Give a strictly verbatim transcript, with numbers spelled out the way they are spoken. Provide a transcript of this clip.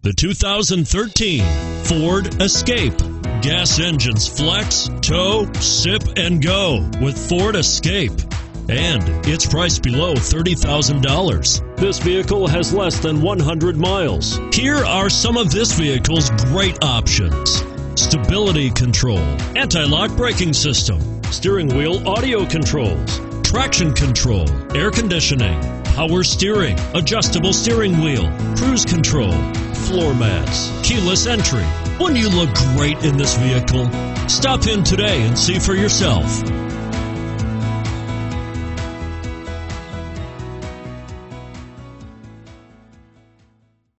The two thousand thirteen Ford Escape. Gas engines flex, tow, sip, and go with Ford Escape. And it's priced below thirty thousand dollars. This vehicle has less than one hundred miles. Here are some of this vehicle's great options: stability control, anti-lock braking system, steering wheel audio controls, traction control, air conditioning, power steering, adjustable steering wheel, cruise control, floor mats, keyless entry. Wouldn't you look great in this vehicle? Stop in today and see for yourself.